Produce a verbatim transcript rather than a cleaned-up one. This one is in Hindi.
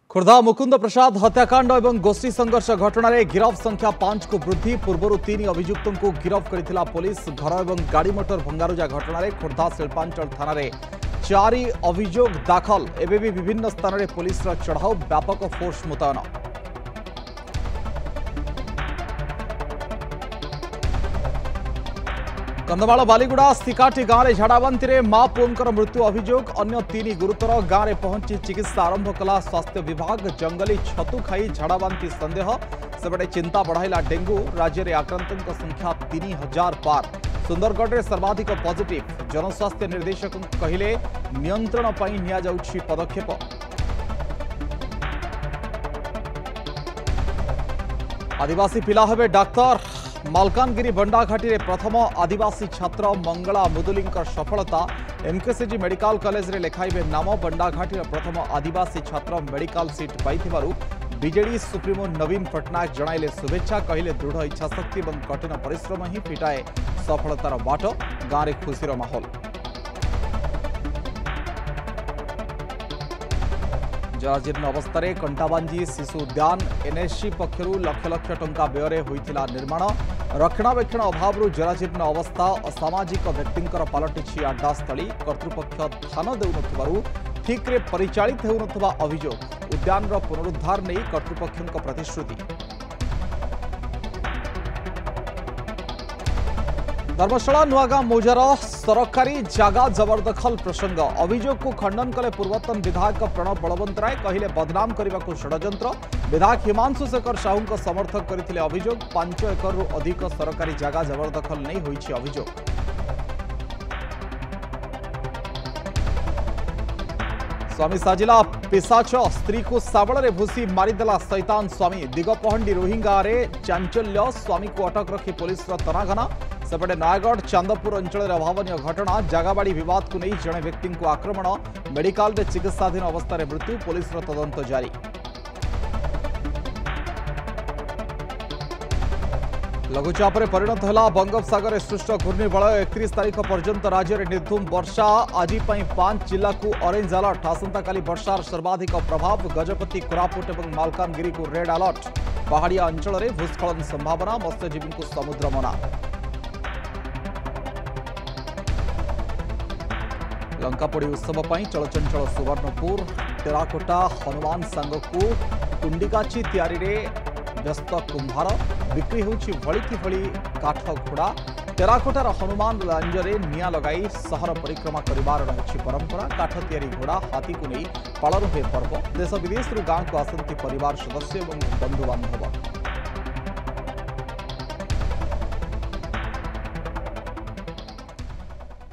खोर्धा मुकुंद प्रसाद हत्याकांड और गोष्ठी संघर्ष घटना रे गिरफ संख्या पांच को वृद्धि पूर्व तीन अभियुक्तों को गिरफ करथिला पुलिस। घर और गाड़ी मोटर भंगारुजा घटना रे खोर्धा शिल्पांचल थाना रे चारि अभियोग दाखल। एबे भी विभिन्न स्थान में पुलिस चढ़ाऊ व्यापक फोर्स मुतयन। कंधमाल बालीगुड़ा सिकाटी गाँव में झाड़ाबांति में मां पुओं मृत्यु अभियोग। अन्य तीन गुरुतर गाँव में पहुंची चिकित्सा आरंभ कला स्वास्थ्य विभाग। जंगली छतु खाई झाड़ाबांति संदेह सेपटे चिंता बढ़ाइला डेंगू। राज्य में आक्रांतों संख्या तीन हजार पार। सुंदरगढ़ में सर्वाधिक पॉजिटिव। जनस्वास्थ्य निर्देशक कहले नियंत्रण पर निया जाउछि पदक्षेप। आदिवासी पिला हेबे डाक्तर। मालकानगिरी बंडाघाटी रे प्रथम आदिवासी छात्र मंगला मुदुली सफलता। एमकेसीजी मेडिकल कॉलेज रे लेखाइबे नाम। बंडाघाटी प्रथम आदिवासी छात्र मेडिकल सीट पाइथिबारु बीजेडी सुप्रीमो नवीन पट्टनायक जणाइले शुभेच्छा। कहले दृढ़ इच्छाशक्ति और कठिन परिश्रम ही फिटाए सफलतार बाट। गाँव में खुशीर माहौल। जराजीर्ण अवस्था कंटाबांजी शिशु उद्यान एनएससी पक्षर लक्ष लक्ष टंका व्यय होइथिला निर्माण। रक्षणाबेक्षण अभाव जराजीर्ण अवस्था असामाजिक व्यक्तिंकर पलटिछि अड्डास्थली। कर्तृपक्ष ध्यान देउनथिबारु ठीक रे परिचालित हेउनथबा अभियोग। उद्यान पुनरुद्धार नहीं कर्तृपक्षों प्रतिश्रुति। धर्मशाला नुआगां मौजार सरकारी जगह जबरदखल प्रसंग। अभियोग को खंडन कले पूर्वतन विधायक प्रणव बलवंतराय। कहले बदनाम करने को षड्यंत्र। विधायक हिमांशु शेखर साहू समर्थक करथिले अभियोग। पांच एकरु अधिक सरकारी जगह जबरदखल नहीं होइछि अभियोग। स्वामी साजिला पिशाच। स्त्री को शाबल रे भूसी मारिदेला शैतान स्वामी। दिगपहंडी रोहिंगा रे चांचल्य। स्वामी को अटक रखी पुलिस तनाघना। सेपटे नयगढ़ चांदपुर अंचल अभावन घटना। जगाबाड़ी विवाद को नहीं जड़े व्यक्ति को आक्रमण। मेडिकल रे चिकित्साधीन अवस्था मृत्यु। पुलिस तदंत जारी। लघुचाप परिणत है बंगोपसागर सृष्ट घूर्णिबलय। एकतीस तारीख पर्यंत राज्य में निर्धूम वर्षा। आज पांच जिला को ऑरेंज अलर्ट। आसंता काली वर्षार सर्वाधिक प्रभाव। गजपति कोरापुट और मालकानगिरी को रेड अलर्ट। पहाड़िया अंचल में भूस्खलन संभावना। मत्स्यजीवी को समुद्र मना। लंकापोड़ी उत्सव पर चलचंचल सुवर्णपुर। टेराकोटा हनुमान सांग को कुंडिकाची तैयारी व्यस्त कुंभार। बिक्री होछि भली कि भली काठ घोड़ा। टेराकोटार हनुमान लांजरे निया लगाई सहर परिक्रमा करिवार रहिछि परंपरा। काठ तैयारी घोड़ा हाथी को नहीं पालन हुए पर्व। देश विदेश गाँव को आसंती परिवार सदस्य और बंधु बांधव।